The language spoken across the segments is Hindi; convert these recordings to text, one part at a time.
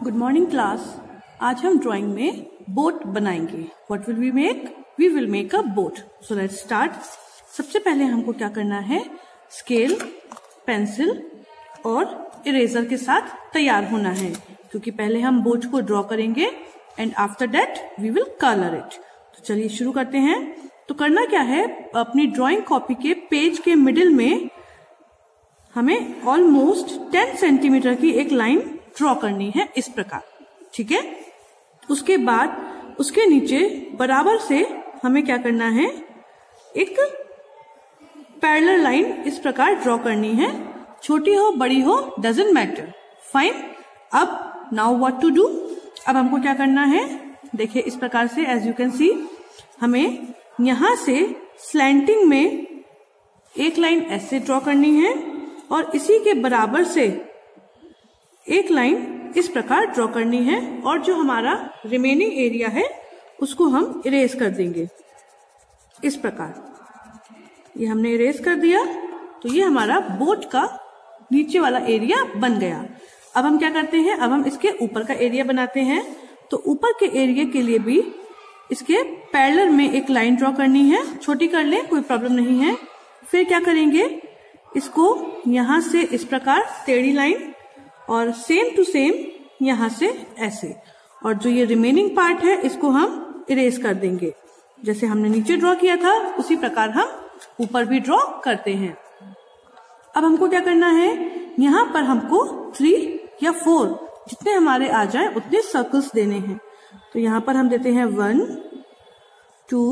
Good morning class. आज हम ड्राइंग में बोट बनाएंगे। What will we make? We will make a boat. So let's start. सबसे पहले हमको क्या करना है, स्केल, पेंसिल और इरेजर के साथ तैयार होना है, क्योंकि पहले हम बोट को ड्रॉ करेंगे and after that we will colour it. तो चलिए शुरू करते हैं। तो करना क्या है, अपनी ड्राइंग कॉपी के पेज के मिडिल में हमें ऑलमोस्ट 10 सेंटीमीटर की एक लाइन ड्रॉ करनी है, इस प्रकार। ठीक है। उसके बाद उसके नीचे बराबर से हमें क्या करना है, एक पैरेलल लाइन इस प्रकार ड्रॉ करनी है। छोटी हो बड़ी हो डजंट मैटर, फाइन। अब नाउ व्हाट टू डू। अब हमको क्या करना है, देखिए इस प्रकार से एज यू कैन सी हमें यहां से स्लैंटिंग में एक लाइन ऐसे ड्रॉ करनी है और इसी के बराबर से एक लाइन इस प्रकार ड्रॉ करनी है, और जो हमारा रिमेनिंग एरिया है उसको हम इरेज कर देंगे इस प्रकार। ये हमने इरेज कर दिया, तो ये हमारा बोट का नीचे वाला एरिया बन गया। अब हम क्या करते हैं, अब हम इसके ऊपर का एरिया बनाते हैं। तो ऊपर के एरिया के लिए भी इसके पैरेलल में एक लाइन ड्रॉ करनी है। छोटी कर लें, कोई प्रॉब्लम नहीं है। फिर क्या करेंगे, इसको यहां से इस प्रकार टेढ़ी लाइन और सेम टू सेम यहां से ऐसे, और जो ये रिमेनिंग पार्ट है इसको हम इरेज कर देंगे। जैसे हमने नीचे ड्रॉ किया था उसी प्रकार हम ऊपर भी ड्रॉ करते हैं। अब हमको क्या करना है, यहां पर हमको 3 या 4 जितने हमारे आ जाए उतने सर्कल्स देने हैं। तो यहां पर हम देते हैं 1, 2,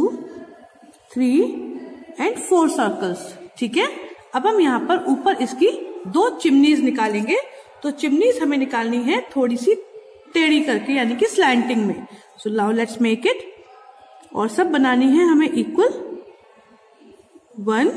3 एंड 4 सर्कल्स। ठीक है। अब हम यहाँ पर ऊपर इसकी 2 चिमनीज निकालेंगे। तो चिमनीज हमें निकालनी है थोड़ी सी टेढ़ी करके, यानी कि स्लैंटिंग में। So now let's make it. और सब बनानी है हमें इक्वल 1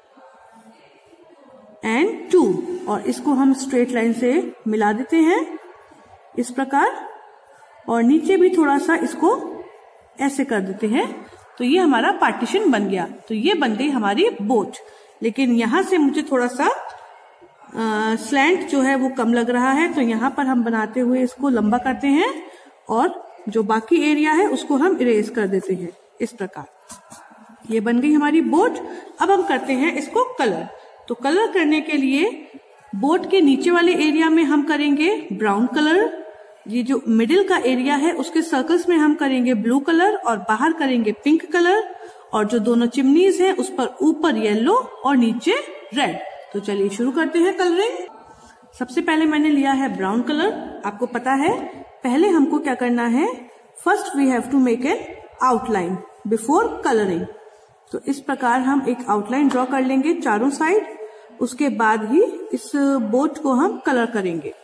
एंड 2, और इसको हम स्ट्रेट लाइन से मिला देते हैं इस प्रकार, और नीचे भी थोड़ा सा इसको ऐसे कर देते हैं। तो ये हमारा पार्टीशन बन गया। तो ये बन गई हमारी बोट। लेकिन यहां से मुझे थोड़ा सा स्लैंट जो है वो कम लग रहा है, तो यहाँ पर हम बनाते हुए इसको लंबा करते हैं और जो बाकी एरिया है उसको हम इरेज कर देते हैं इस प्रकार। ये बन गई हमारी बोट। अब हम करते हैं इसको कलर। तो कलर करने के लिए बोट के नीचे वाले एरिया में हम करेंगे ब्राउन कलर। ये जो मिडिल का एरिया है उसके सर्कल्स में हम करेंगे ब्लू कलर और बाहर करेंगे पिंक कलर, और जो दोनों चिमनीज हैं उस पर ऊपर येलो और नीचे रेड। तो चलिए शुरू करते हैं कलरिंग। सबसे पहले मैंने लिया है ब्राउन कलर। आपको पता है पहले हमको क्या करना है, first we have to make an outline before colouring. तो इस प्रकार हम एक आउटलाइन ड्रॉ कर लेंगे चारों साइड। उसके बाद ही इस बोट को हम कलर करेंगे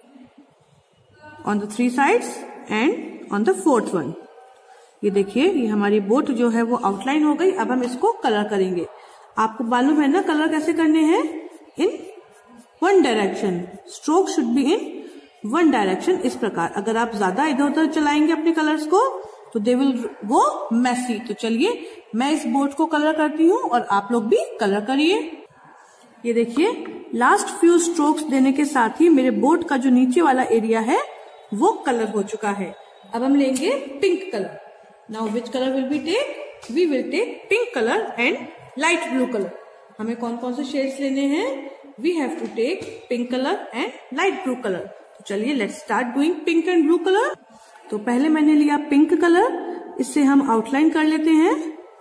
on the 3 sides and on the 4th one. ये देखिए, ये हमारी बोट जो है वो आउटलाइन हो गई। अब हम इसको कलर करेंगे। आपको मालूम है ना कलर कैसे करने हैं, in 1 direction. Stroke should be in 1 direction इस प्रकार। अगर आप ज्यादा इधर उधर चलाएंगे अपने कलर्स को तो दे विल गो मैसी। तो चलिए मैं इस बोट को कलर करती हूँ और आप लोग भी कलर करिए। ये देखिए, लास्ट फ्यू स्ट्रोक्स देने के साथ ही मेरे बोट का जो नीचे वाला एरिया है वो कलर हो चुका है। अब हम लेंगे pink colour. Now which colour will be take? We will take pink colour and light blue colour. हमें कौन कौन से शेड्स लेने हैं? We have to take pink colour and light blue colour. तो चलिए let's start doing pink and blue colour. तो पहले मैंने लिया पिंक कलर, इससे हम आउटलाइन कर लेते हैं।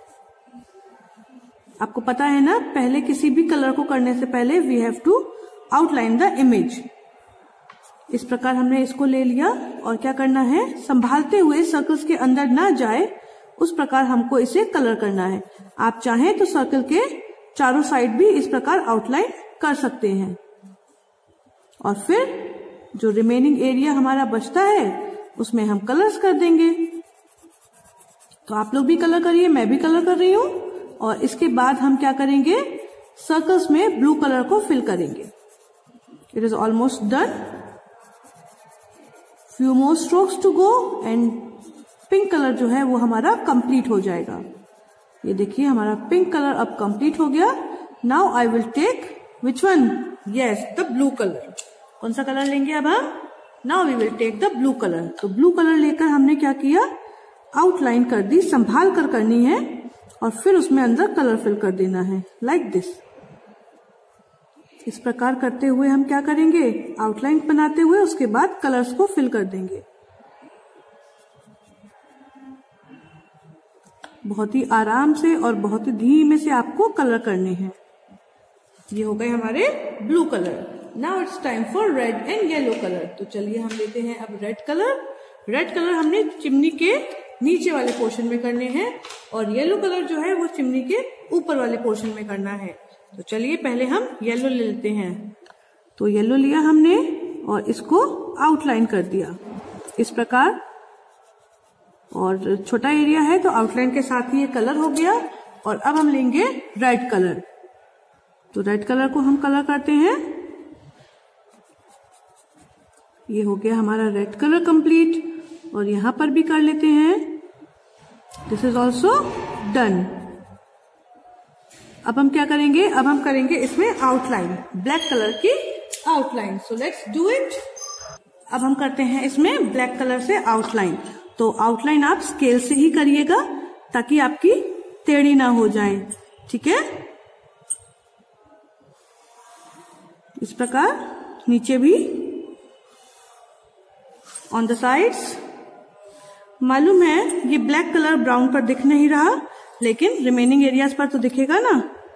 आपको पता है ना, पहले किसी भी कलर को करने से पहले we have to outline the image. इस प्रकार हमने इसको ले लिया, और क्या करना है, संभालते हुए सर्कल्स के अंदर ना जाए उस प्रकार हमको इसे कलर करना है। आप चाहें तो सर्कल के चारों साइड भी इस प्रकार आउटलाइन कर सकते हैं। और फिर जो रिमेनिंग एरिया हमारा बचता है उसमें हम कलर्स कर देंगे। तो आप लोग भी कलर करिए, मैं भी कलर कर रही हूं। और इसके बाद हम क्या करेंगे, सर्कल्स में ब्लू कलर को फिल करेंगे। It is almost done. Few more strokes to go and pink colour जो है वो हमारा कंप्लीट हो जाएगा। ये देखिए हमारा पिंक कलर अब कंप्लीट हो गया। Now I will take which one? Yes, the blue colour. कौन सा कलर लेंगे अब हम? Now we will take the blue colour. तो ब्लू कलर लेकर हमने क्या किया, आउटलाइन कर दी, संभाल कर करनी है और फिर उसमें अंदर कलर फिल कर देना है लाइक दिस। इस प्रकार करते हुए हम क्या करेंगे, आउटलाइन बनाते हुए उसके बाद कलर्स को फिल कर देंगे। बहुत ही आराम से और बहुत ही धीमे से आपको कलर करने हैं। ये हो गए हमारे blue colour. Now it's time for red and yellow colour. तो चलिए हम लेते हैं अब रेड कलर। रेड कलर हमने चिमनी के नीचे वाले पोर्शन में करने हैं और येलो कलर जो है वो चिमनी के ऊपर वाले पोर्शन में करना है। तो चलिए पहले हम येलो ले लेते हैं। तो येलो लिया हमने और इसको आउटलाइन कर दिया इस प्रकार, और छोटा एरिया है तो आउटलाइन के साथ ही ये कलर हो गया। और अब हम लेंगे रेड कलर। तो रेड कलर को हम कलर करते हैं। ये हो गया हमारा रेड कलर कंप्लीट और यहां पर भी कर लेते हैं। This is also done. अब हम क्या करेंगे, अब हम करेंगे इसमें आउटलाइन, ब्लैक कलर की outline. So let's do it. अब हम करते हैं इसमें ब्लैक कलर से आउटलाइन। तो आउटलाइन आप स्केल से ही करिएगा ताकि आपकी टेढ़ी ना हो जाए, ठीक है। इस प्रकार नीचे भी ऑन द साइड्स। मालूम है ये ब्लैक कलर ब्राउन पर दिख नहीं रहा, लेकिन रिमेनिंग एरियाज पर तो दिखेगा ना।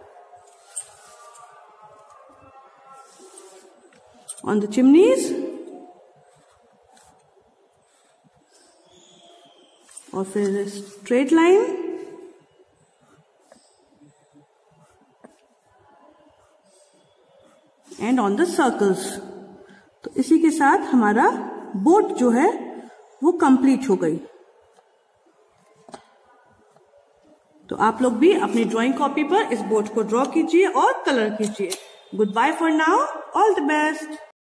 ऑन द चिमनीज और फिर straight line and on the circles. तो इसी के साथ हमारा बोट जो है वो कंप्लीट हो गई। तो आप लोग भी अपनी ड्राइंग कॉपी पर इस बोट को ड्रॉ कीजिए और कलर कीजिए। Good bye for now, all the best.